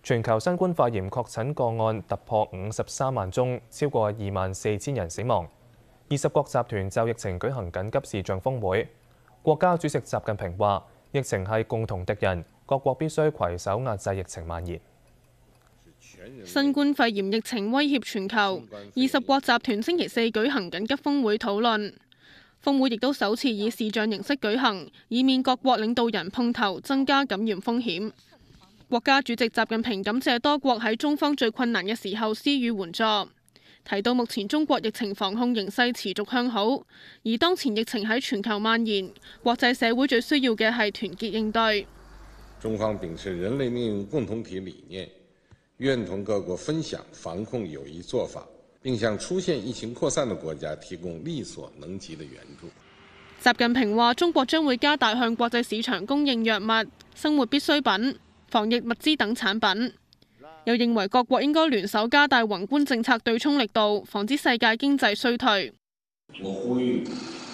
全球新冠肺炎確診個案突破53萬宗，超過24,000人死亡。20國集團就疫情舉行緊急視像峰會。國家主席習近平話：疫情係共同敵人，各國必須攜手壓制疫情蔓延。 新冠肺炎疫情威脅全球，20國集團星期四舉行緊急峰會討論。峰會亦都首次以視像形式舉行，以免各國領導人碰頭，增加感染風險。國家主席習近平感謝多國喺中方最困難嘅時候施予援助，提到目前中國疫情防控形勢持續向好，而當前疫情喺全球蔓延，國際社會最需要嘅係團結應對。 中方秉持人類命運共同體理念，願同各國分享防控有益做法，並向出現疫情擴散的國家提供力所能及的援助。 習近平話：中國將會加大向國際市場供應藥物、生活必需品、防疫物資等產品。又認為各國應該聯手加大宏觀政策對沖力度，防止世界經濟衰退。 我呼籲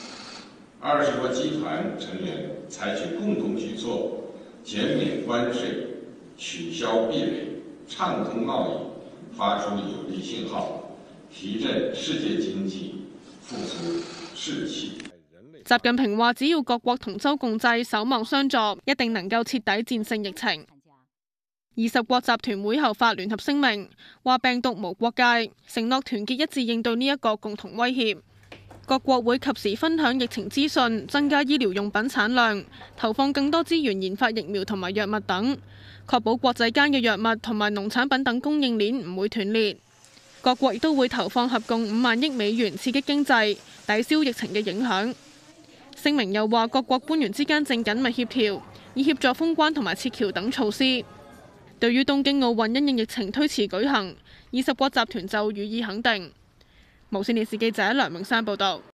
20國集團成員採取共同舉措，減免關稅、取消壁壘、暢通貿易，發出有力信號，提振世界經濟，復甦士氣。 習近平話：只要各國同舟共濟、守望相助，一定能夠徹底戰勝疫情。20國集團會後發聯合聲明，話病毒無國界，承諾團結一致應對呢一個共同威脅。各國會及時分享疫情資訊，增加醫療用品產量，投放更多資源研發疫苗同埋藥物等，確保國際間嘅藥物同埋農產品等供應鏈唔會斷裂。各國亦都會投放合共5萬億美元刺激經濟，抵消疫情嘅影響。聲明又話，各國官員之間正緊密協調，以協助封關同埋撤僑等措施。對於東京奧運因應疫情推遲舉行，20國集團就予以肯定。無線電視記者梁永山報導。